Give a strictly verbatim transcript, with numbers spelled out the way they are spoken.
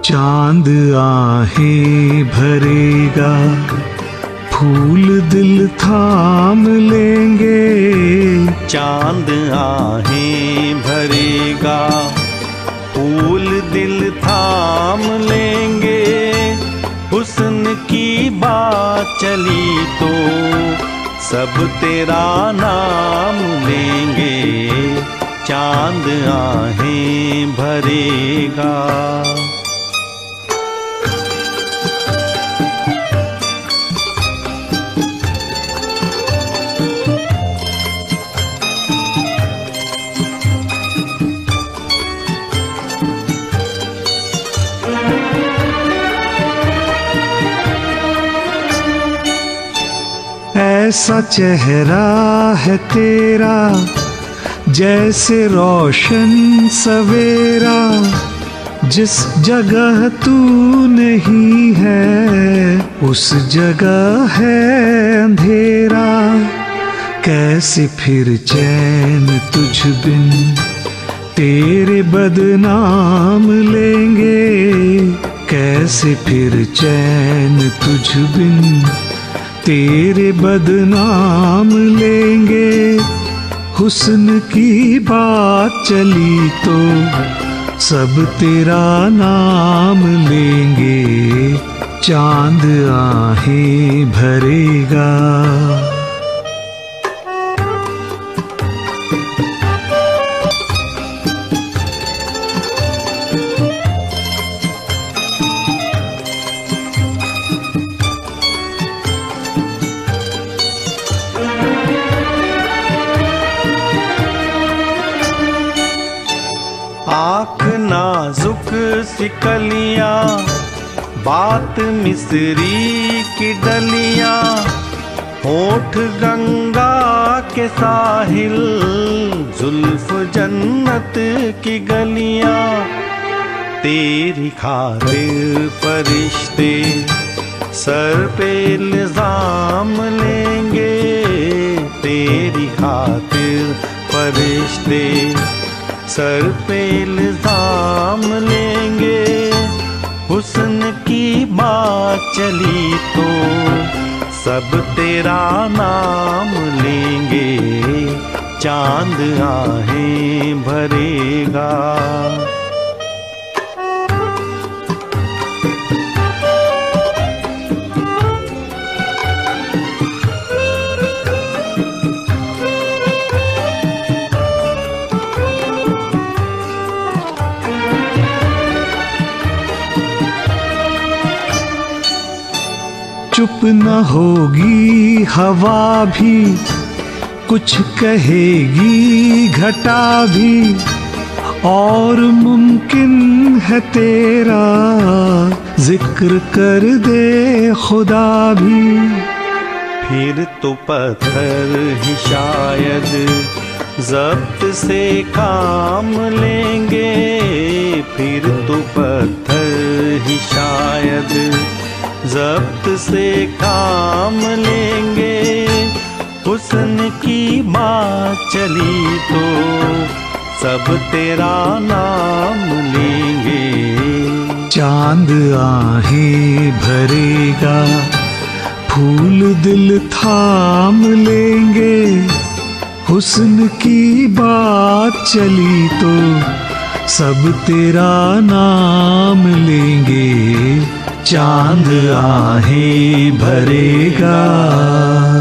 चांद आहें भरेगा, फूल दिल थाम लेंगे। चांद आहें भरेगा, फूल दिल थाम लेंगे। हुस्न की बात चली तो सब तेरा नाम लेंगे। चांद आहें भरेगा। ऐसा चेहरा है तेरा जैसे रोशन सवेरा, जिस जगह तू नहीं है उस जगह है अंधेरा। कैसे फिर चैन तुझ बिन तेरे बदनाम लेंगे। कैसे फिर चैन तुझ बिन तेरे बदनाम लेंगे। हुस्न की बात चली तो सब तेरा नाम लेंगे। चांद आहें भरेगा। आँख नाजुक सी कलियाँ, बात मिस्री की डलियाँ। होठ गंगा के साहिल, जुल्फ जन्नत की गलियाँ। तेरी खातिर फरिश्ते सर पे इल्जाम लेंगे। तेरी खातिर फरिश्ते सर पे इल्जाम लेंगे। हुस्न की बात चली तो सब तेरा नाम लेंगे। चांद आहें भरेगा। चुप न होगी हवा भी, कुछ कहेगी घटा भी। और मुमकिन है तेरा जिक्र कर दे खुदा भी। फिर तो पत्थर ही शायद ज़ब्त से काम लेंगे। फिर तो पत्थर ही शायद ज़ब्त से काम लेंगे। हुस्न की बात चली तो सब तेरा नाम लेंगे। चांद आहें भरेगा, फूल दिल थाम लेंगे। हुस्न की बात चली तो सब तेरा नाम लेंगे। चांद आहें भरेगा।